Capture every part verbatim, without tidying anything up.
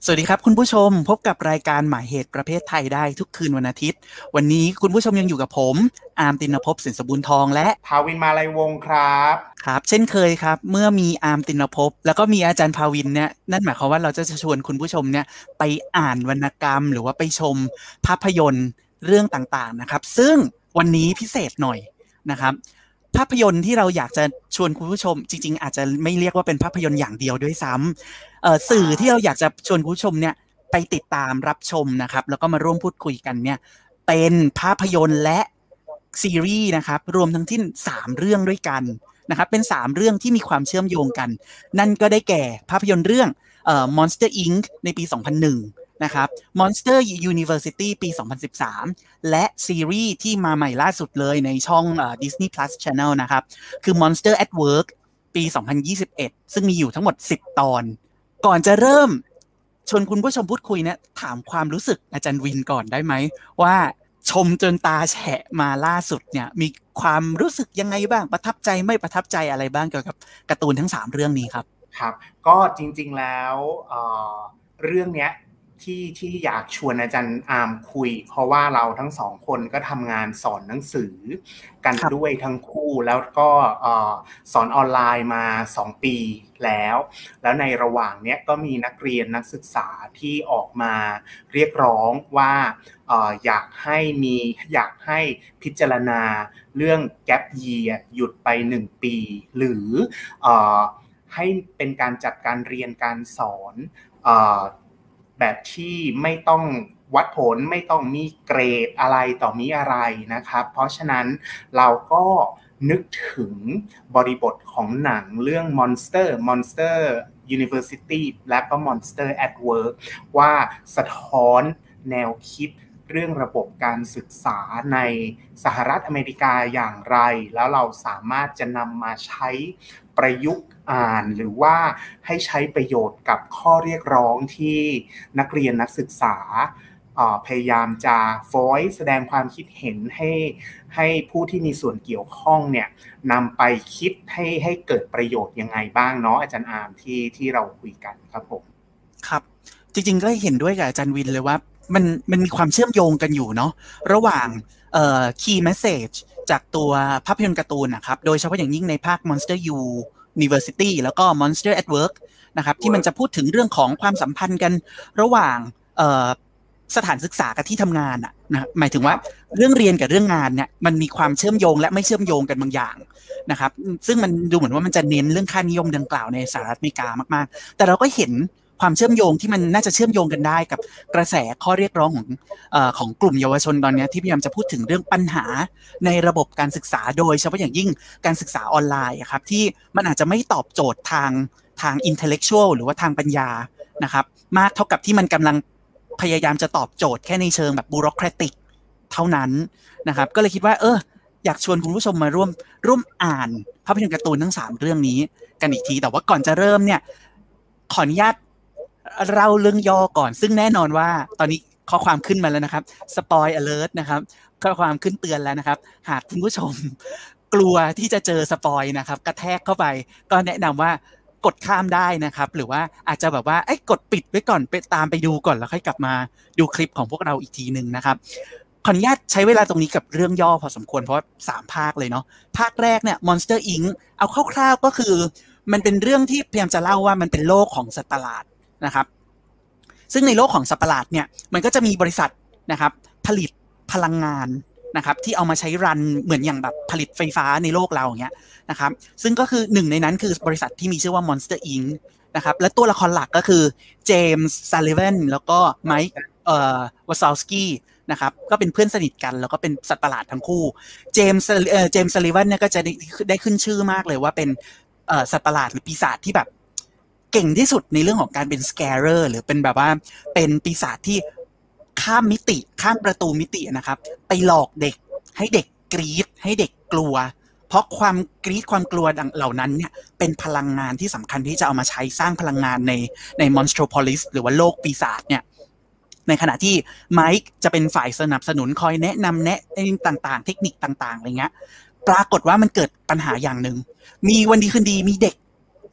สวัสดีครับคุณผู้ชมพบกับรายการหมายเหตุประเภทไทยได้ทุกคืนวันอาทิตย์วันนี้คุณผู้ชมยังอยู่กับผมอาร์มตินภพสินสมบูรณ์ทองและภาวินมาลัยวงศ์ครับครับเช่นเคยครับเมื่อมีอาร์มตินภพแล้วก็มีอาจารย์ภาวินเนี่ยนั่นหมายความว่าเราจะชวนคุณผู้ชมเนี่ยไปอ่านวรรณกรรมหรือว่าไปชมภาพยนตร์เรื่องต่างๆนะครับซึ่งวันนี้พิเศษหน่อยนะครับภาพยนตร์ที่เราอยากจะชวนคุณผู้ชมจริงๆอาจจะไม่เรียกว่าเป็นภาพยนตร์อย่างเดียวด้วยซ้ำสื่อที่เราอยากจะชวนคุณผู้ชมเนี่ยไปติดตามรับชมนะครับแล้วก็มาร่วมพูดคุยกันเนี่ยเป็นภาพยนตร์และซีรีส์นะครับรวมทั้งที่สามเรื่องด้วยกันนะครับเป็นสามเรื่องที่มีความเชื่อมโยงกันนั่นก็ได้แก่ภาพยนตร์เรื่องเอ่อ Monster อิงค์ ในปี สองพันหนึ่ง นะครับ Monster University ปี สองพันสิบสาม และซีรีส์ที่มาใหม่ล่าสุดเลยในช่องเอ่อ Disney Plus Channel นะครับคือ Monster at Work ปี สองพันยี่สิบเอ็ด ซึ่งมีอยู่ทั้งหมดสิบตอนก่อนจะเริ่มชวนคุณผู้ชมพูดคุยเนี่ยถามความรู้สึกอาจารย์วินก่อนได้ไหมว่าชมจนตาแฉะมาล่าสุดเนี่ยมีความรู้สึกยังไงบ้างประทับใจไม่ประทับใจอะไรบ้างเกี่ยวกับการ์ตูนทั้งสามเรื่องนี้ครับครับก็จริงๆแล้วเอ่อเรื่องเนี้ยที่ที่อยากชวนอาจารย์อาร์มคุยเพราะว่าเราทั้งสองคนก็ทำงานสอนหนังสือกันด้วยทั้งคู่แล้วก็สอนออนไลน์มาสองปีแล้วแล้วในระหว่างเนี้ยก็มีนักเรียนนักศึกษาที่ออกมาเรียกร้องว่าอยากให้มีอยากให้พิจารณาเรื่อง Gap Year หยุดไปหนึ่งปีหรือให้เป็นการจัดการเรียนการสอนเอ่อแบบที่ไม่ต้องวัดผลไม่ต้องมีเกรดอะไรต่อมีอะไรนะครับเพราะฉะนั้นเราก็นึกถึงบริบทของหนังเรื่อง Monster Monster University และก็ Monster at Work ว่าสะท้อนแนวคิดเรื่องระบบการศึกษาในสหรัฐอเมริกาอย่างไรแล้วเราสามารถจะนำมาใช้ประยุกต์อ่านหรือว่าให้ใช้ประโยชน์กับข้อเรียกร้องที่นักเรียนนักศึกษาพยายามจะ voice แสดงความคิดเห็นให้ให้ผู้ที่มีส่วนเกี่ยวข้องเนี่ยนำไปคิดให้ให้เกิดประโยชน์ยังไงบ้างเนาะอาจารย์อาร์มที่ที่เราคุยกันครับผมครับจริงๆก็เห็นด้วยกับอาจารย์วินเลยว่ามันมันมีความเชื่อมโยงกันอยู่เนาะระหว่างเอ่อ key message จากตัวภาพยนตร์การ์ตูนนะครับโดยเฉพาะอย่างยิ่งในภาค Monster U University แล้วก็ Monster at Work นะครับที่มันจะพูดถึงเรื่องของความสัมพันธ์กันระหว่างเอ่อสถานศึกษากับที่ทำงานอ่ะนะหมายถึงว่าเรื่องเรียนกับเรื่องงานเนี่ยมันมีความเชื่อมโยงและไม่เชื่อมโยงกันบางอย่างนะครับซึ่งมันดูเหมือนว่ามันจะเน้นเรื่องค่านิยมดังกล่าวในสหรัฐอเมริกามากๆแต่เราก็เห็นความเชื่อมโยงที่มันน่าจะเชื่อมโยงกันได้กับกระแสข้อเรียกร้องของเอ่อของกลุ่มเยาวชนตอนนี้ที่พยายามจะพูดถึงเรื่องปัญหาในระบบการศึกษาโดยเฉพาะอย่างยิ่งการศึกษาออนไลน์ครับที่มันอาจจะไม่ตอบโจทย์ทางทาง intellectual หรือว่าทางปัญญานะครับมากเท่ากับที่มันกำลังพยายามจะตอบโจทย์แค่ในเชิงแบบบูโรแครติกเท่านั้นนะครับก็เลยคิดว่าเอออยากชวนคุณผู้ชมมาร่วมร่วมอ่านภาพยนตร์การ์ตูนทั้งสามเรื่องนี้กันอีกทีแต่ว่าก่อนจะเริ่มเนี่ยขออนุญาตเล่าเรื่องย่อก่อนซึ่งแน่นอนว่าตอนนี้ข้อความขึ้นมาแล้วนะครับสปอยอเลิร์ตนะครับข้อความขึ้นเตือนแล้วนะครับหากคุณผู้ชมกลัวที่จะเจอสปอยนะครับกระแทกเข้าไปก็แนะนำว่ากดข้ามได้นะครับหรือว่าอาจจะแบบว่าไอ้กดปิดไว้ก่อนไปตามไปดูก่อนแล้วค่อยกลับมาดูคลิปของพวกเราอีกทีนึงนะครับขออนุญาตใช้เวลาตรงนี้กับเรื่องย่อพอสมควรเพราะสามภาคเลยเนาะภาคแรกเนี่ย Monster อิงค์ เอาคร่าวๆก็คือมันเป็นเรื่องที่พยายามจะเล่าว่ามันเป็นโลกของสัตว์ประหลาดนะครับซึ่งในโลกของสัตว์ประหลาดเนี่ยมันก็จะมีบริษัทนะครับผลิตพลังงานนะครับที่เอามาใช้รันเหมือนอย่างแบบผลิตไฟฟ้าในโลกเราอย่างเงี้ยนะครับซึ่งก็คือหนึ่งในนั้นคือบริษัทที่มีชื่อว่า Monster อิงค์ นะครับและตัวละครหลักก็คือเจมส์ซัลลิแวนแล้วก็ไมค์เอ่อวาซาวสกี้นะครับก็เป็นเพื่อนสนิทกันแล้วก็เป็นสัตว์ประหลาดทั้งคู่เจมส์เอ่อเจมส์ซัลลิแวนเนี่ยก็จะได้ได้ขึ้นชื่อมากเลยว่าเป็นเอ่อสัตว์ประหลาดหรือปีศาจที่แบบเก่งที่สุดในเรื่องของการเป็นสแกเรอร์หรือเป็นแบบว่าเป็นปีศาจที่ข้ามมิติข้ามประตูมิตินะครับไปหลอกเด็กให้เด็กกรี๊ดให้เด็กกลัวเพราะความกรี๊ดความกลัวเหล่านั้นเนี่ยเป็นพลังงานที่สำคัญที่จะเอามาใช้สร้างพลังงานในใน Monstropolis หรือว่าโลกปีศาจเนี่ยในขณะที่ไมค์จะเป็นฝ่ายสนับสนุนคอยแนะนำแนะต่างๆเทคนิคต่างๆอะไรเงี้ยปรากฏว่ามันเกิดปัญหาอย่างหนึ่งมีวันดีคืนดีมีเด็ก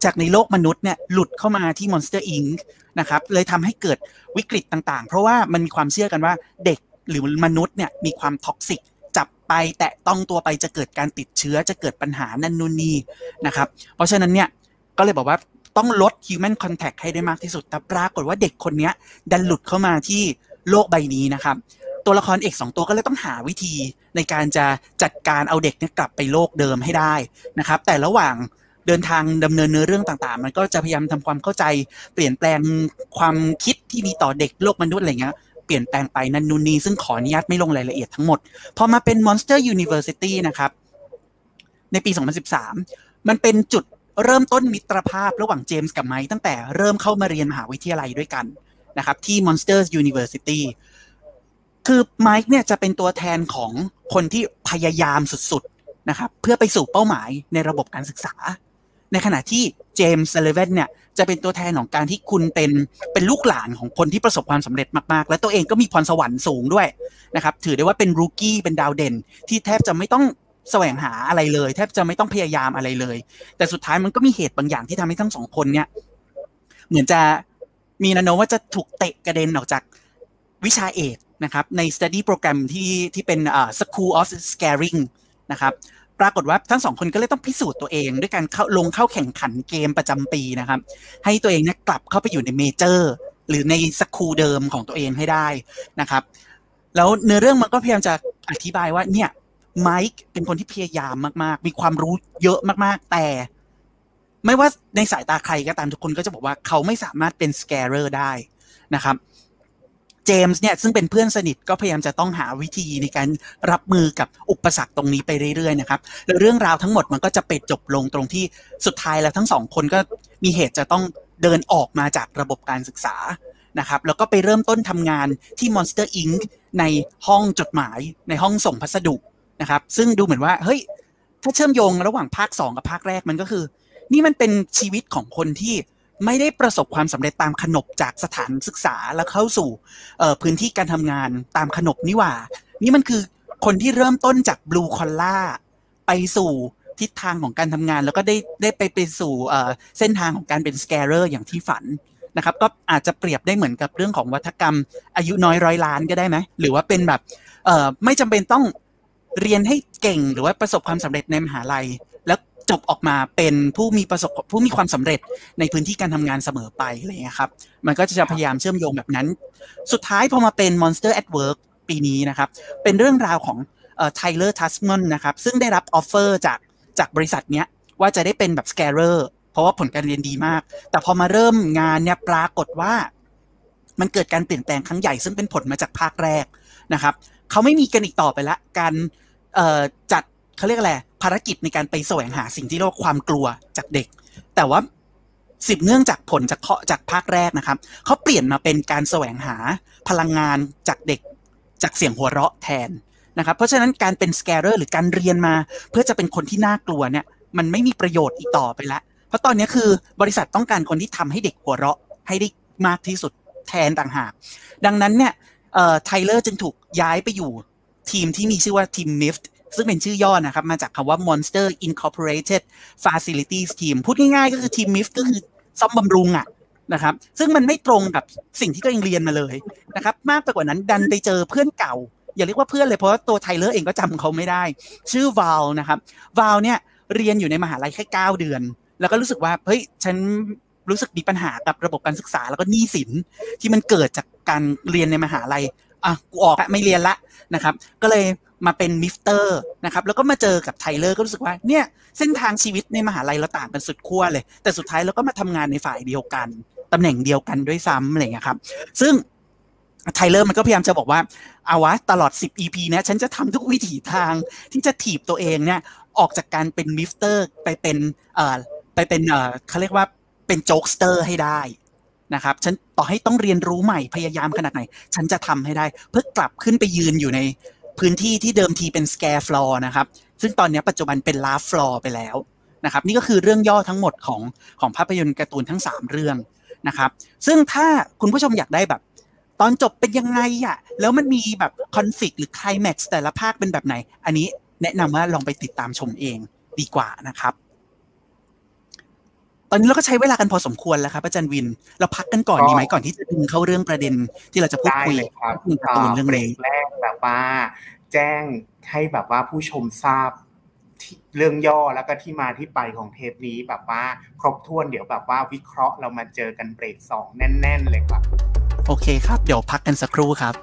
จากในโลกมนุษย์เนี่ยหลุดเข้ามาที่ Monster อิงค์ นะครับเลยทำให้เกิดวิกฤตต่างๆเพราะว่ามันมีความเชื่อกันว่าเด็กหรือมนุษย์เนี่ยมีความท็อกซิกจับไปแตะต้องตัวไปจะเกิดการติดเชื้อจะเกิดปัญหานั่นนู่นนี่นะครับเพราะฉะนั้นเนี่ยก็เลยบอกว่าต้องลด human contact ให้ได้มากที่สุดแต่ปรากฏว่าเด็กคนนี้ดันหลุดเข้ามาที่โลกใบนี้นะครับตัวละครเอกสองตัวก็เลยต้องหาวิธีในการจะจัดการเอาเด็กเนี่ยกลับไปโลกเดิมให้ได้นะครับแต่ระหว่างเดินทางดำเนินเนื้อเรื่องต่างๆมันก็จะพยายามทำความเข้าใจเปลี่ยนแปลงความคิดที่มีต่อเด็กโลกมนุษย์อะไรเงี้ยเปลี่ยนแปลงไปนันนูนนีซึ่งขออนุญาตไม่ลงรายละเอียดทั้งหมดพอมาเป็น Monster University นะครับในปีสองพันสิบสามมันเป็นจุดเริ่มต้นมิตรภาพระหว่างเจมส์กับไมค์ตั้งแต่เริ่มเข้ามาเรียนมหาวิทยาลัยด้วยกันนะครับที่ Monster University คือไมค์เนี่ยจะเป็นตัวแทนของคนที่พยายามสุดๆนะครับเพื่อไปสู่เป้าหมายในระบบการศึกษาในขณะที่เจมส์ ซัลลิแวนเนี่ยจะเป็นตัวแทนของการที่คุณเป็นเป็นลูกหลานของคนที่ประสบความสำเร็จมากๆและตัวเองก็มีพรสวรรค์สูงด้วยนะครับถือได้ว่าเป็นรูกี้เป็นดาวเด่นที่แทบจะไม่ต้องแสวงหาอะไรเลยแทบจะไม่ต้องพยายามอะไรเลยแต่สุดท้ายมันก็มีเหตุบางอย่างที่ทำให้ทั้งสองคนเนี่ยเหมือนจะมีแนวโน้มว่าจะถูกเตะกระเด็นออกจากวิชาเอกนะครับใน study program ที่ที่เป็นอ่า School of Scaring นะครับปรากฏว่าทั้งสองคนก็เลยต้องพิสูจน์ตัวเองด้วยการเข้าลงเข้าแข่งขันเกมประจำปีนะครับให้ตัวเองเนี่ยกลับเข้าไปอยู่ในเมเจอร์หรือในสคูลเดิมของตัวเองให้ได้นะครับแล้วเนื้อเรื่องมันก็พยายามจะอธิบายว่าเนี่ยไมค์เป็นคนที่พยายามมากๆมีความรู้เยอะมากๆแต่ไม่ว่าในสายตาใครก็ตามทุกคนก็จะบอกว่าเขาไม่สามารถเป็นสแกเรอร์ได้นะครับเจมส์เนี่ยซึ่งเป็นเพื่อนสนิทก็พยายามจะต้องหาวิธีในการรับมือกับอุปสรรคตรงนี้ไปเรื่อยๆนะครับแล้วเรื่องราวทั้งหมดมันก็จะไปจบลงตรงที่สุดท้ายแล้วทั้งสองคนก็มีเหตุจะต้องเดินออกมาจากระบบการศึกษานะครับแล้วก็ไปเริ่มต้นทำงานที่ Monster อิงค์ ในห้องจดหมายในห้องส่งพัสดุนะครับซึ่งดูเหมือนว่าเฮ้ยถ้าเชื่อมโยงระหว่างภาคสองกับภาคแรกมันก็คือนี่มันเป็นชีวิตของคนที่ไม่ได้ประสบความสำเร็จตามขนบจากสถานศึกษาแล้วเข้าสู่พื้นที่การทำงานตามขนบนี่หว่านี่มันคือคนที่เริ่มต้นจากบลูคอลล่าไปสู่ทิศทางของการทำงานแล้วก็ได้ได้ไปไปสู่เส้นทางของการเป็นสแกเรอร์อย่างที่ฝันนะครับก็อาจจะเปรียบได้เหมือนกับเรื่องของวัฒกรรมอายุน้อยร้อยล้านก็ได้ไหมหรือว่าเป็นแบบไม่จำเป็นต้องเรียนให้เก่งหรือว่าประสบความสำเร็จในมหาลัยแล้วจบออกมาเป็นผู้มีประสบผู้มีความสำเร็จในพื้นที่การทำงานเสมอไปอะไรเงี้ยครับมันก็จะพยายามเชื่อมโยงแบบนั้นสุดท้ายพอมาเป็น Monster at Work ปีนี้นะครับเป็นเรื่องราวของเอ่อ Tyler Tasman นะครับซึ่งได้รับออฟเฟอร์จากจากบริษัทเนี้ยว่าจะได้เป็นแบบ Scarer เพราะว่าผลการเรียนดีมากแต่พอมาเริ่มงานเนี่ยปรากฏว่ามันเกิดการเปลี่ยนแปลงครั้งใหญ่ซึ่งเป็นผลมาจากภาคแรกนะครับเขาไม่มีกันอีกต่อไปละการเอ่อจัดเขาเรียกอะไรภารกิจในการไปแสวงหาสิ่งที่เรียกว่าความกลัวจากเด็กแต่ว่าสืบเนื่องจากผลจากจากภาคแรกนะครับเขาเปลี่ยนมาเป็นการแสวงหาพลังงานจากเด็กจากเสียงหัวเราะแทนนะครับเพราะฉะนั้นการเป็นสแกเรอร์หรือการเรียนมาเพื่อจะเป็นคนที่น่ากลัวเนี่ยมันไม่มีประโยชน์อีกต่อไปละเพราะตอนนี้คือบริษัทต้องการคนที่ทำให้เด็กหัวเราะให้ได้มากที่สุดแทนต่างหากดังนั้นเนี่ยเอ่อไทเลอร์จึงถูกย้ายไปอยู่ทีมที่มีชื่อว่าทีม มิฟ ซึ่งเป็นชื่อย่อนะครับมาจากคำว่า Monster Incorporated Facilities Team พูดง่ายๆก็คือทีม มิฟ ก็คือซ่อมบำรุงอ่ะนะครับซึ่งมันไม่ตรงกับสิ่งที่ตัวเองเรียนมาเลยนะครับมากไปกว่านั้นดันไปเจอเพื่อนเก่าอย่าเรียกว่าเพื่อนเลยเพราะว่าตัวไทเลอร์เองก็จำเขาไม่ได้ชื่อวาลนะครับวาลเนี่ยเรียนอยู่ในมหาลัยแค่เก้าเดือนแล้วก็รู้สึกว่าเฮ้ยฉันรู้สึกมีปัญหากับระบบการศึกษาแล้วก็หนี้สินที่มันเกิดจากการเรียนในมหาลัยอ่ะกูออกไม่เรียนละนะครับก็เลยมาเป็นมิฟเตอร์นะครับแล้วก็มาเจอกับไทเลอร์ก็รู้สึกว่าเนี่ยเส้นทางชีวิตในมหาลัยเราต่างกันสุดขั้วเลยแต่สุดท้ายเราก็มาทำงานในฝ่ายเดียวกันตำแหน่งเดียวกันด้วยซ้ำอะไรอย่างเงี้ยครับซึ่งไทเลอร์มันก็พยายามจะบอกว่าเอาวะตลอดสิบ อี พี เนี่ยฉันจะทำทุกวิถีทางที่จะถีบตัวเองเนี่ยออกจากการเป็นมิฟเตอร์ไปเป็นเอ่อไปเป็นเอ่อเขาเรียกว่าเป็นโจ๊กสเตอร์ให้ได้นะครับฉันต่อให้ต้องเรียนรู้ใหม่พยายามขนาดไหนฉันจะทำให้ได้เพื่อกลับขึ้นไปยืนอยู่ในพื้นที่ที่เดิมทีเป็นสแกร์ฟลอร์นะครับซึ่งตอนนี้ปัจจุบันเป็นลาฟฟลอร์ไปแล้วนะครับนี่ก็คือเรื่องย่อทั้งหมดของของภาพยนตร์การ์ตูนทั้งสามเรื่องนะครับซึ่งถ้าคุณผู้ชมอยากได้แบบตอนจบเป็นยังไงอ่ะแล้วมันมีแบบคอนฟลิกต์หรือไคลแม็กซ์แต่ละภาคเป็นแบบไหนอันนี้แนะนำว่าลองไปติดตามชมเองดีกว่านะครับตอนนี้เราก็ใช้เวลากันพอสมควรแล้วครับอาจารย์วินเราพักกันก่อนดีไหมก่อนที่จะดึงเข้าเรื่องประเด็นที่เราจะพูดคุยเรื่องการ์ตูนเรื่องนี้แรกแบบว่าแจ้งให้แบบว่าผู้ชมทราบเรื่องย่อแล้วก็ที่มาที่ไปของเทปนี้แบบว่าครบถ้วนเดี๋ยวแบบว่าวิเคราะห์เรามาเจอกันเบรกสองแน่นๆเลยครับโอเคครับเดี๋ยวพักกันสักครู่ครับ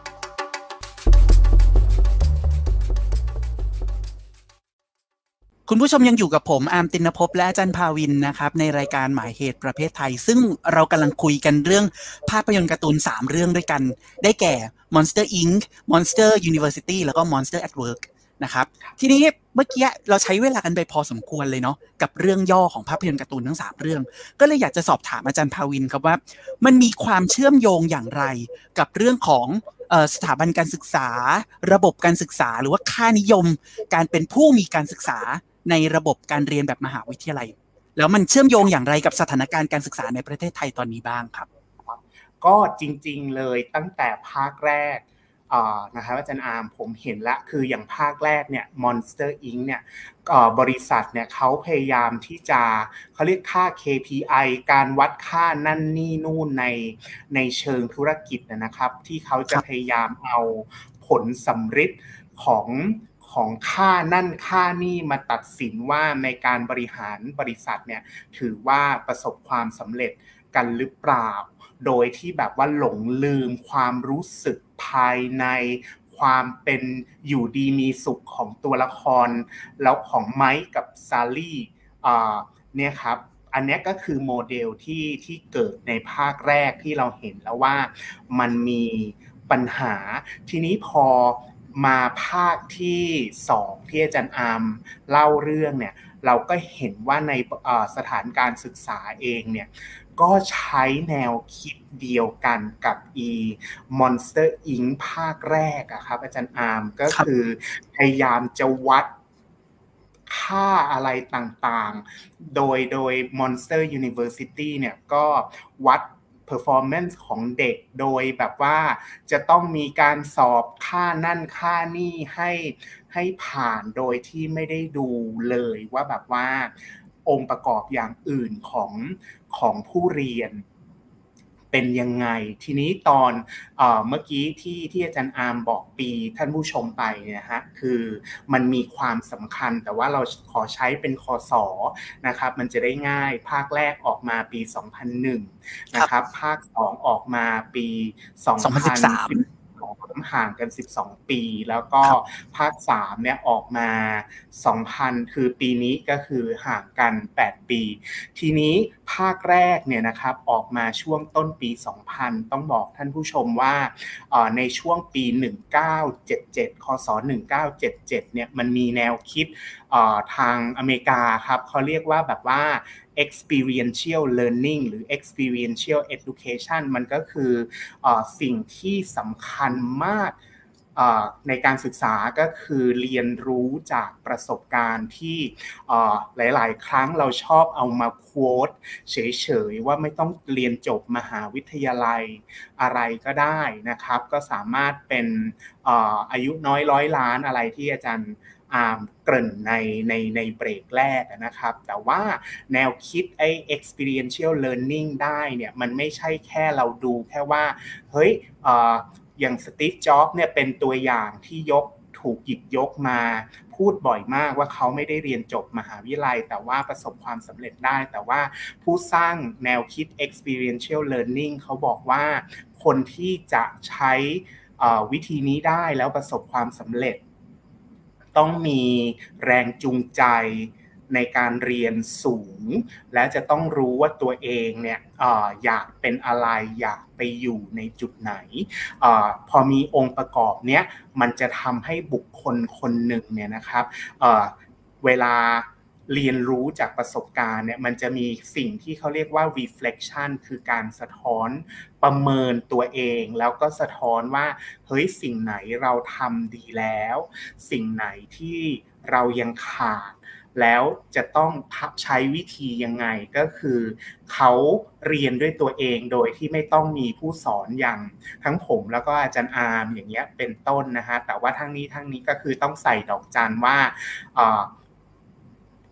คุณผู้ชมยังอยู่กับผมอาร์มตินภพและอาจารย์ภาวินนะครับในรายการหมายเหตุประเภทไทยซึ่งเรากำลังคุยกันเรื่องภาพยนตร์การ์ตูนสามเรื่องด้วยกันได้แก่ Monster อิงค์ Monster University แล้วก็ Monster at Work นะครับทีนี้เมื่อกี้เราใช้เวลากันไปพอสมควรเลยเนาะกับเรื่องย่อของภาพยนตร์การ์ตูนทั้งสามเรื่องก็เลยอยากจะสอบถามอาจารย์ภาวินครับว่ามันมีความเชื่อมโยงอย่างไรกับเรื่องของสถาบันการศึกษาระบบการศึกษาหรือว่าค่านิยมการเป็นผู้มีการศึกษาในระบบการเรียนแบบมหาวิทยาลัยแล้วมันเชื่อมโยงอย่างไรกับสถานการณ์การศึกษาในประเทศไทยตอนนี้บ้างครับก็จริงๆเลยตั้งแต่ภาคแรกนะครับอาจารย์อาร์มผมเห็นละคืออย่างภาคแรกเนี่ย Monster อิงค์ เนี่ยบริษัทเนี่ยเขาพยายามที่จะเขาเรียกค่า เค พี ไอ การวัดค่านั่นนี่นู่นในในเชิงธุรกิจนะครับที่เขาจะพยายามเอาผลสำฤทธิ์ของของค่านั่นค่านี่มาตัดสินว่าในการบริหารบริษัทเนี่ยถือว่าประสบความสำเร็จกันหรือเปล่าโดยที่แบบว่าหลงลืมความรู้สึกภายในความเป็นอยู่ดีมีสุขของตัวละครแล้วของไมค์กับซาลี่เนี่ยครับอันนี้ก็คือโมเดลที่ที่เกิดในภาคแรกที่เราเห็นแล้วว่ามันมีปัญหาทีนี้พอมาภาคที่สองที่อาจารย์อาร์มเล่าเรื่องเนี่ยเราก็เห็นว่าในสถานการศึกษาเองเนี่ยก็ใช้แนวคิดเดียวกันกับ e Monster อิงค์ ภาคแรกอะครับอาจารย์อาร์มก็คือพยายามจะวัดค่าอะไรต่างๆโดยโดย Monster University เนี่ยก็วัดperformance ของเด็กโดยแบบว่าจะต้องมีการสอบค่านั่นค่านี่ให้ให้ผ่านโดยที่ไม่ได้ดูเลยว่าแบบว่าองค์ประกอบอย่างอื่นของของผู้เรียนเป็นยังไงทีนี้ตอนเอ่อเมื่อกี้ที่ที่อาจารย์อาร์มบอกปีท่านผู้ชมไปเนี่ยฮะคือมันมีความสำคัญแต่ว่าเราขอใช้เป็นคศนะครับมันจะได้ง่ายภาคแรกออกมาปีสองพันหนึ่งนะครับภาคสองออกมาปีสองพันสิบสามห่างกันสิบสองปีแล้วก็ภาคสามเนี่ยออกมาสองพันคือปีนี้ก็คือห่างกันแปดปีทีนี้ภาคแรกเนี่ยนะครับออกมาช่วงต้นปีสองพันต้องบอกท่านผู้ชมว่าในช่วงปีหนึ่งพันเก้าร้อยเจ็ดสิบเจ็ดคศหนึ่งพันเก้าร้อยเจ็ดสิบเจ็ดเนี่ยมันมีแนวคิดทางอเมริกาครับเขาเรียกว่าแบบว่า experiential learning หรือ experiential education มันก็คือสิ่งที่สำคัญมากในการศึกษาก็คือเรียนรู้จากประสบการณ์ที่หลายๆครั้งเราชอบเอามาโค้ดเฉยๆว่าไม่ต้องเรียนจบมหาวิทยาลัยอะไรก็ได้นะครับก็สามารถเป็นอายุน้อยร้อยล้านอะไรที่อาจารย์อาร์มเกริ่นในในในเบรกแรกนะครับแต่ว่าแนวคิดไอ้ experiential learning ได้เนี่ยมันไม่ใช่แค่เราดูแค่ว่าเฮ้ยอย่างสตีฟ จ็อบส์เนี่ยเป็นตัวอย่างที่ยกถูกหยิบยกมาพูดบ่อยมากว่าเขาไม่ได้เรียนจบมหาวิทยาลัยแต่ว่าประสบความสำเร็จได้แต่ว่าผู้สร้างแนวคิด experiential learning เขาบอกว่าคนที่จะใช้วิธีนี้ได้แล้วประสบความสำเร็จต้องมีแรงจูงใจในการเรียนสูงและจะต้องรู้ว่าตัวเองเนี่ยเอ่ออยากเป็นอะไรอยากไปอยู่ในจุดไหนเอ่อพอมีองค์ประกอบเนี้ยมันจะทำให้บุคคลคนหนึ่งเนี่ยนะครับเอ่อเวลาเรียนรู้จากประสบการณ์เนี่ยมันจะมีสิ่งที่เขาเรียกว่า reflection คือการสะท้อนประเมินตัวเองแล้วก็สะท้อนว่าเฮ้ยสิ่งไหนเราทำดีแล้วสิ่งไหนที่เรายังขาดแล้วจะต้องใช้วิธียังไงก็คือเขาเรียนด้วยตัวเองโดยที่ไม่ต้องมีผู้สอนอย่างทั้งผมแล้วก็อาจารย์อาร์มอย่างเงี้ยเป็นต้นนะฮะแต่ว่าทั้งนี้ทั้งนี้ก็คือต้องใส่ดอกจันว่า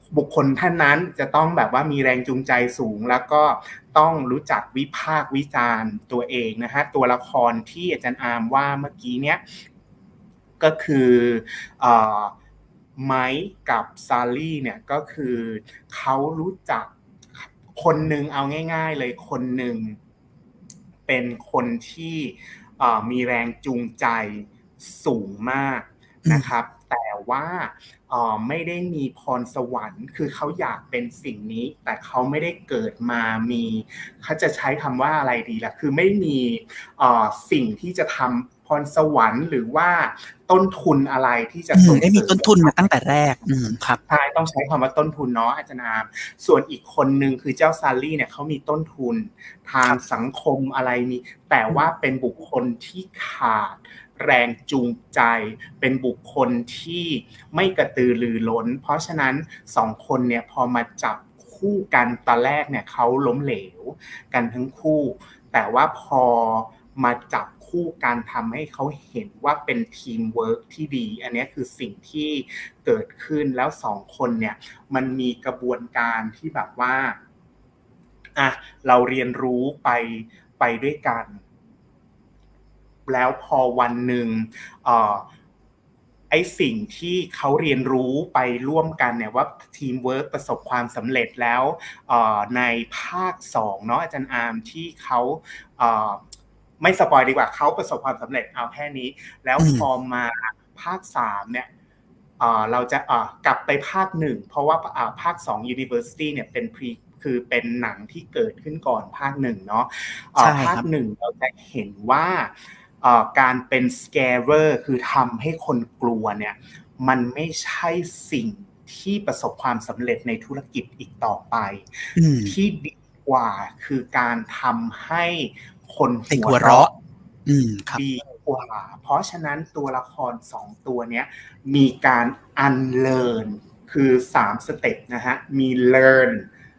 บุคคลท่านนั้นจะต้องแบบว่ามีแรงจูงใจสูงแล้วก็ต้องรู้จักวิพากษ์วิจารณ์ตัวเองนะฮะตัวละครที่อาจารย์อาร์มว่าเมื่อกี้เนี้ยก็คือเอ่อไมค์กับซาลี่เนี่ยก็คือเขารู้จักคนหนึ่งเอาง่ายๆเลยคนหนึ่งเป็นคนที่มีแรงจูงใจสูงมากนะครับแต่ว่าไม่ได้มีพรสวรรค์คือเขาอยากเป็นสิ่งนี้แต่เขาไม่ได้เกิดมามีเขาจะใช้คำว่าอะไรดีล่ะคือไม่มีสิ่งที่จะทำพรสวรรค์หรือว่าต้นทุนอะไรที่จะส่งเสริมไม่มีต้นทุนมาตั้งแต่แรกครับใช่ต้องใช้คำว่าต้นทุนเนาะอาจารย์อามส่วนอีกคนนึงคือเจ้าซาลี่เนี่ยเขามีต้นทุนทางสังคมอะไรมีแต่ว่าเป็นบุคคลที่ขาดแรงจูงใจเป็นบุคคลที่ไม่กระตือรือร้นเพราะฉะนั้นสองคนเนี่ยพอมาจับคู่กันตอนแรกเนี่ยเขาล้มเหลวกันทั้งคู่แต่ว่าพอมาจับคู่กันทำให้เขาเห็นว่าเป็นทีมเวิร์คที่ดีอันนี้คือสิ่งที่เกิดขึ้นแล้วสองคนเนี่ยมันมีกระบวนการที่แบบว่าอ่ะเราเรียนรู้ไปไปด้วยกันแล้วพอวันหนึ่งเอ่อไอ้สิ่งที่เขาเรียนรู้ไปร่วมกันเนี่ยว่าทีมเวิร์คประสบความสำเร็จแล้วในภาคสองเนาะอาจารย์อาร์มที่เขาไม่สปอยดีกว่าเขาประสบความสำเร็จเอาแค่นี้แล้วพอมาภาคสามเนี่ยเราจะกลับไปภาคหนึ่งเพราะว่าภาคสอง University เนี่ยเป็น pre คือเป็นหนังที่เกิดขึ้นก่อนภาคหนึ่งเนาะภาคหนึ่งเราจะเห็นว่าการเป็น scarer คือทำให้คนกลัวเนี่ยมันไม่ใช่สิ่งที่ประสบความสำเร็จในธุรกิจอีกต่อไปที่ดีกว่าคือการทำให้คนหัวเราะดีกว่าเพราะฉะนั้นตัวละครสองตัวเนี้ยมีการ unlearn คือสามสเต็ปนะฮะมี learn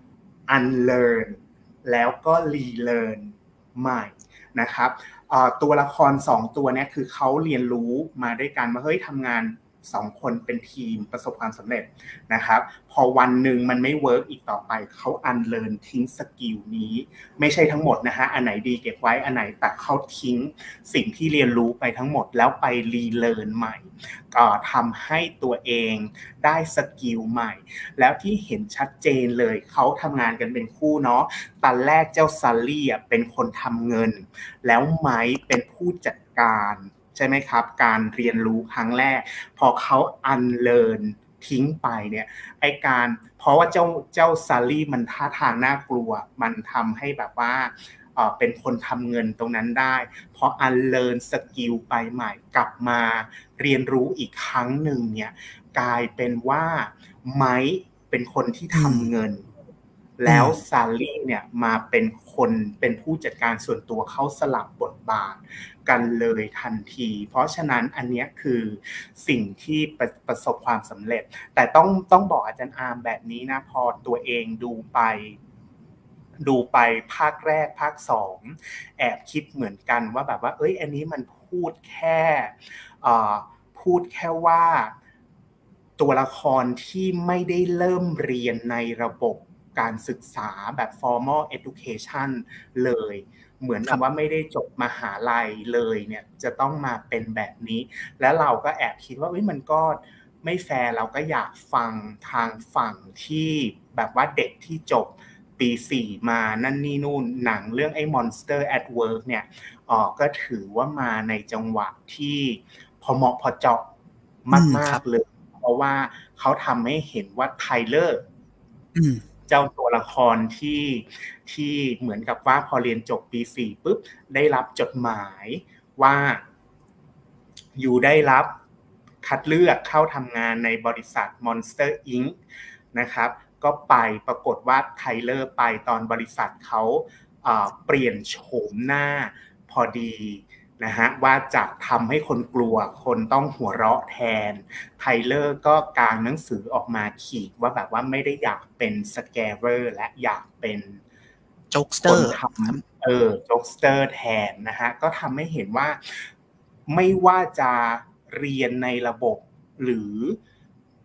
unlearn แล้วก็ relearn ใหม่นะครับตัวละครสองตัวนี้คือเขาเรียนรู้มาด้วยกันว่าเฮ้ยทำงานสองคนเป็นทีมประสบความสำเร็จนะครับพอวันหนึ่งมันไม่เวิร์กอีกต่อไปเขาอันเลิร์นทิ้งสกิลนี้ไม่ใช่ทั้งหมดนะฮะอันไหนดีเก็บไว้อันไหนแต่เขาทิ้งสิ่งที่เรียนรู้ไปทั้งหมดแล้วไปรีเลิร์นใหม่ก็ทำให้ตัวเองได้สกิลใหม่แล้วที่เห็นชัดเจนเลยเขาทำงานกันเป็นคู่เนาะตอนแรกเจ้าซัลลี่อ่ะเป็นคนทำเงินแล้วไมค์เป็นผู้จัดการใช่ไหมครับการเรียนรู้ครั้งแรกพอเขาอันเลิร์นทิ้งไปเนี่ยไอการเพราะว่าเจ้าเจ้าซาลี่มันท่าทางน่ากลัวมันทำให้แบบว่าเอ่อเป็นคนทำเงินตรงนั้นได้พออันเลิร์นสกิลไปใหม่กลับมาเรียนรู้อีกครั้งหนึ่งเนี่ยกลายเป็นว่าไมค์เป็นคนที่ทำเงินแล้วซาลี่เนี่ยมาเป็นคนเป็นผู้จัดการส่วนตัวเขาสลับบทบาทกันเลยทันทีเพราะฉะนั้นอันนี้คือสิ่งที่ประประสบความสำเร็จแต่ต้องต้องบอกอาจารย์อาร์มแบบนี้นะพอตัวเองดูไปดูไปภาคแรกภาคสองแอบคิดเหมือนกันว่าแบบว่าเอ้ยอันนี้มันพูดแค่พูดแค่ว่าตัวละครที่ไม่ได้เริ่มเรียนในระบบการศึกษาแบบ formal education เลยเหมือนกับว่าไม่ได้จบมหาลัยเลยเนี่ยจะต้องมาเป็นแบบนี้แล้วเราก็แอบคิดว่าเอ้ยมันก็ไม่แฟร์เราก็อยากฟังทางฝั่งที่แบบว่าเด็กที่จบปีสี่มานั่นนี่นู่นหนังเรื่องไอ้ Monster at Work เนี่ยอ๋อก็ถือว่ามาในจังหวะที่พอเหมาะพอเจาะมากๆเลยเพราะว่าเขาทำให้เห็นว่าไทเลอร์เจ้าตัวละครที่ที่เหมือนกับว่าพอเรียนจบปีสี่ปุ๊บได้รับจดหมายว่าอยู่ได้รับคัดเลือกเข้าทำงานในบริษัท Monster อิงค์ นะครับก็ไปปรากฏว่าไทเลอร์ไปตอนบริษัทเขาเปลี่ยนโฉมหน้าพอดีนะฮะว่าจะทำให้คนกลัวคนต้องหัวเราะแทนไทเลอร์ก็กางหนังสือออกมาขีดว่าแบบว่าไม่ได้อยากเป็นสแกเรอร์และอยากเป็นโจ๊กสเตอร์ทำเออโจ๊กสเตอร์แทนนะฮะก็ทำให้เห็นว่าไม่ว่าจะเรียนในระบบหรือ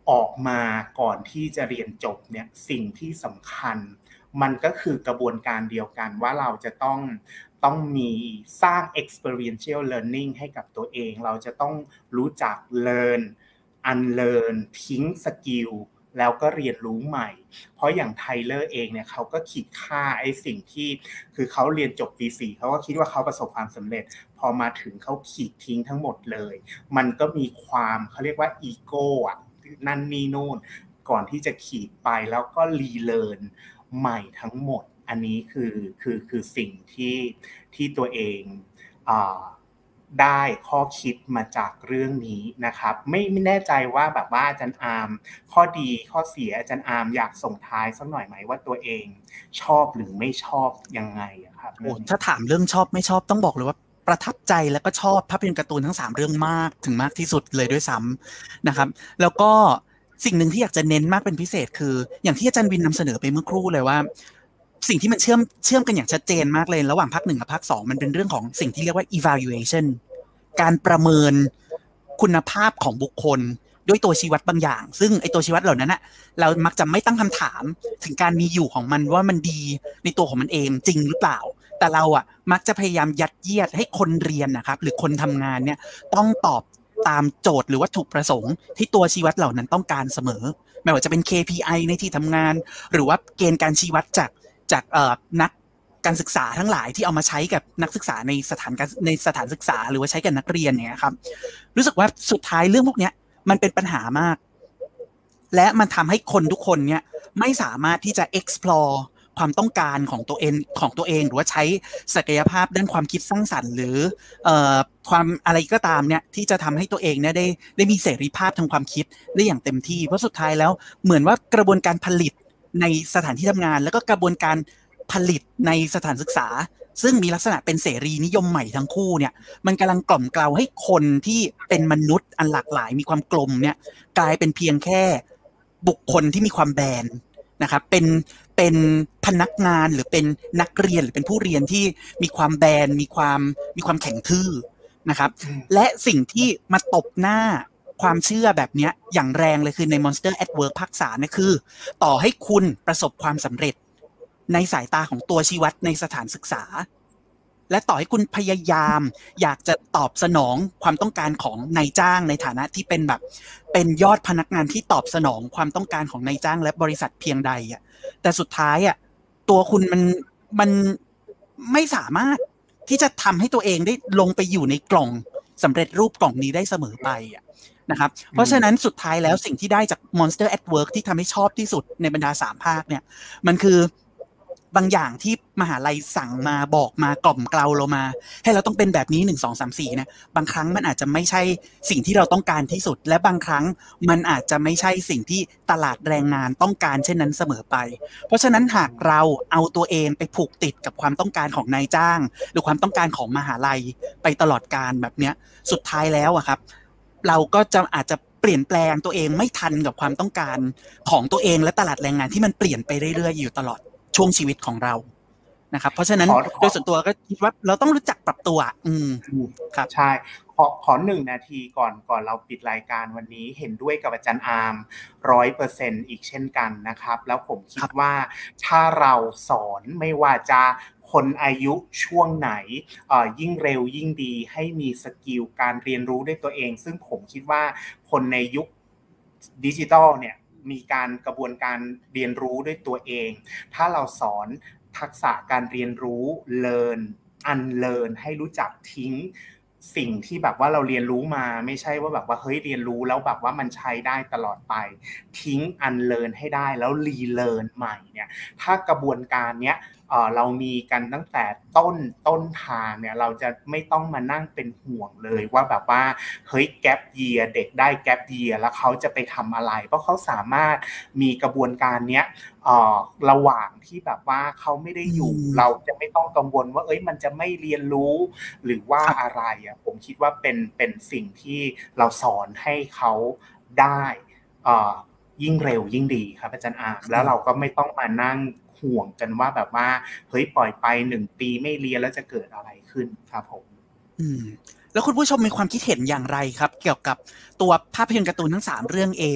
ออกมาก่อนที่จะเรียนจบเนี่ยสิ่งที่สำคัญมันก็คือกระบวนการเดียวกันว่าเราจะต้องต้องมีสร้าง experiential learning ให้กับตัวเองเราจะต้องรู้จัก learn unlearn ทิ้งสกิลแล้วก็เรียนรู้ใหม่เพราะอย่างไทเลอร์เองเนี่ยเขาก็ขีดค่าไอ้สิ่งที่คือเขาเรียนจบปีสี่เขาก็คิดว่าเขาประสบความสำเร็จพอมาถึงเขาขีดทิ้งทั้งหมดเลยมันก็มีความเขาเรียกว่าอีโก้อะนั่นนี่นู่นก่อนที่จะขีดไปแล้วก็รีเลิร์นใหม่ทั้งหมดอันนี้คือคือคือสิ่งที่ที่ตัวเองอ่าได้ข้อคิดมาจากเรื่องนี้นะครับไม่ไม่แน่ใจว่าแบบว่าอาจารย์อาร์มข้อดีข้อเสียอาจารย์อาร์มอยากส่งท้ายสักหน่อยไหมว่าตัวเองชอบหรือไม่ชอบยังไงครับโอ้ถ้าถามเรื่องชอบไม่ชอบต้องบอกเลยว่าประทับใจแล้วก็ชอบภาพยนตร์การ์ตูนทั้งสามเรื่องมากถึงมากที่สุดเลยด้วยซ้ำนะครับแล้วก็สิ่งหนึ่งที่อยากจะเน้นมากเป็นพิเศษคืออย่างที่อาจารย์วินนำเสนอไปเมื่อครู่เลยว่าสิ่งที่มันเชื่อมเชื่อมกันอย่างชัดเจนมากเลยระหว่างภาคหนึ่งกับภาคสองมันเป็นเรื่องของสิ่งที่เรียกว่า evaluation การประเมินคุณภาพของบุคคลด้วยตัวชี้วัดบางอย่างซึ่งไอตัวชี้วัดเหล่านั้นนะเรามักจะไม่ตั้งคำถามถึงการมีอยู่ของมันว่ามันดีในตัวของมันเองจริงหรือเปล่าแต่เราอ่ะมักจะพยายามยัดเยียดให้คนเรียนนะครับหรือคนทำงานเนี่ยต้องตอบตามโจทย์หรือวัตถุประสงค์ที่ตัวชี้วัดเหล่านั้นต้องการเสมอไม่ว่าจะเป็น เค พี ไอ ในที่ทำงานหรือว่าเกณฑ์การชี้วัดจากจากเอ่อนักการศึกษาทั้งหลายที่เอามาใช้กับนักศึกษาในสถานการในสถานศึกษาหรือว่าใช้กับนักเรียนเนี่ยครับรู้สึกว่าสุดท้ายเรื่องพวกนี้มันเป็นปัญหามากและมันทำให้คนทุกคนเนี่ยไม่สามารถที่จะ explore ความต้องการของตัวเองของตัวเองหรือว่าใช้ศักยภาพด้านความคิดสร้างสรรค์หรือเอ่อความอะไรก็ตามเนี่ยที่จะทำให้ตัวเองเนี่ยได้ได้มีเสรีภาพทางความคิดได้อย่างเต็มที่เพราะสุดท้ายแล้วเหมือนว่ากระบวนการผลิตในสถานที่ทำงานแล้วก็กระบวนการผลิตในสถานศึกษาซึ่งมีลักษณะเป็นเสรีนิยมใหม่ทั้งคู่เนี่ยมันกำลังกล่อมเกลาให้คนที่เป็นมนุษย์อันหลากหลายมีความกลมเนี่ยกลายเป็นเพียงแค่บุคคลที่มีความแบนนะครับเป็นเป็นพนักงานหรือเป็นนักเรียนหรือเป็นผู้เรียนที่มีความแบนมีความมีความแข็งทื่อนะครับและสิ่งที่มาตบหน้าความเชื่อแบบนี้อย่างแรงเลยคือใน Monster at Work ภาคสามเนี่ยคือต่อให้คุณประสบความสำเร็จในสายตาของตัวชี้วัดในสถานศึกษาและต่อให้คุณพยายามอยากจะตอบสนองความต้องการของนายจ้างในฐานะที่เป็นแบบเป็นยอดพนักงานที่ตอบสนองความต้องการของนายจ้างและบริษัทเพียงใดอ่ะแต่สุดท้ายอ่ะตัวคุณมันมันไม่สามารถที่จะทำให้ตัวเองได้ลงไปอยู่ในกล่องสำเร็จรูปกล่องนี้ได้เสมอไปอ่ะนะครับเพราะฉะนั้นสุดท้ายแล้วสิ่งที่ได้จาก Monster at Work ที่ทำให้ชอบที่สุดในบรรดาสามภาคเนี่ยมันคือบางอย่างที่มหาลัยสั่งมาบอกมากล่อมเกลาเรามาให้เราต้องเป็นแบบนี้หนึ่ง สอง สาม สี่นะบางครั้งมันอาจจะไม่ใช่สิ่งที่เราต้องการที่สุดและบางครั้งมันอาจจะไม่ใช่สิ่งที่ตลาดแรงงานต้องการเช่นนั้นเสมอไปเพราะฉะนั้นหากเราเอาตัวเองไปผูกติดกับความต้องการของนายจ้างหรือความต้องการของมหาลัยไปตลอดกาลแบบเนี้ยสุดท้ายแล้วอะครับเราก็จะอาจจะเปลี่ยนแปลงตัวเองไม่ทันกับความต้องการของตัวเองและตลาดแรงงานที่มันเปลี่ยนไปเรื่อยๆอยู่ตลอดช่วงชีวิตของเรานะครับเพราะฉะนั้นโดยส่วนตัวก็คิดว่าเราต้องรู้จักปรับตัวอืมครับใช่ขอขอหนึ่งนาทีก่อนก่อนเราปิดรายการวันนี้เห็นด้วยกับอาจารย์อาร์มร้อยเปอร์เซ็นต์อีกเช่นกันนะครับแล้วผมคิดว่าถ้าเราสอนไม่ว่าจะคนอายุช่วงไหนยิ่งเร็วยิ่งดีให้มีสกิลการเรียนรู้ด้วยตัวเองซึ่งผมคิดว่าคนในยุคดิจิทัลเนี่ยมีการกระบวนการเรียนรู้ด้วยตัวเองถ้าเราสอนทักษะการเรียนรู้ learn unlearn ให้รู้จักทิ้งสิ่งที่แบบว่าเราเรียนรู้มาไม่ใช่ว่าแบบว่าเฮ้ยเรียนรู้แล้วแบบว่ามันใช้ได้ตลอดไปทิ้ง unlearn ให้ได้แล้ว relearn ใหม่เนี่ยถ้ากระบวนการเนี้ยเอ่อเรามีกันตั้งแต่ต้นต้นทางเนี่ยเราจะไม่ต้องมานั่งเป็นห่วงเลยว่าแบบว่าเฮ้ยแกปเยียร์เด็กได้แกปเยียร์แล้วเขาจะไปทำอะไรเพราะเขาสามารถมีกระบวนการเนี้ยเอ่อระหว่างที่แบบว่าเขาไม่ได้อยู่เราจะไม่ต้องกังวลว่าเอ้ยมันจะไม่เรียนรู้หรือว่าอะไรอ่ะผมคิดว่าเป็นเป็นสิ่งที่เราสอนให้เขาได้เอ่อยิ่งเร็วยิ่งดีครับอาจารย์อาร์มแล้วเราก็ไม่ต้องมานั่งห่วงกันว่าแบบว่าเฮ้ยปล่อยไปหนึ่งปีไม่เรียนแล้วจะเกิดอะไรขึ้นครับผมอืมแล้วคุณผู้ชมมีความคิดเห็นอย่างไรครับเกี่ยวกับตัวภาพยนตร์การ์ตูนทั้งสามเรื่องเอง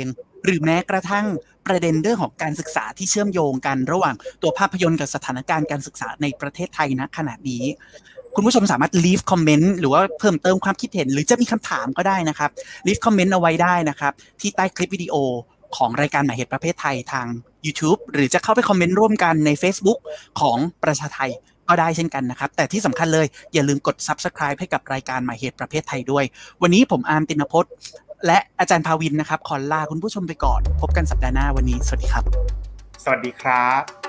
หรือแม้กระทั่งประเด็นเรื่องของการศึกษาที่เชื่อมโยงกันระหว่างตัวภาพยนตร์กับสถานการณ์การศึกษาในประเทศไทยณขณะนี้คุณผู้ชมสามารถ leave comment หรือว่าเพิ่มเติมความคิดเห็นหรือจะมีคำถามก็ได้นะครับ leave comment เอาไว้ได้นะครับที่ใต้คลิปวิดีโอของรายการหมายเหตุประเภทไทยทาง YouTube หรือจะเข้าไปคอมเมนต์ร่วมกันใน Facebook ของประชาไทยก็ได้เช่นกันนะครับแต่ที่สำคัญเลยอย่าลืมกด Subscribe ให้กับรายการหมายเหตุประเภทไทยด้วยวันนี้ผมอาร์มตินพจน์และอาจารย์ภาวินนะครับขอลาคุณผู้ชมไปก่อนพบกันสัปดาห์หน้าวันนี้สวัสดีครับสวัสดีครับ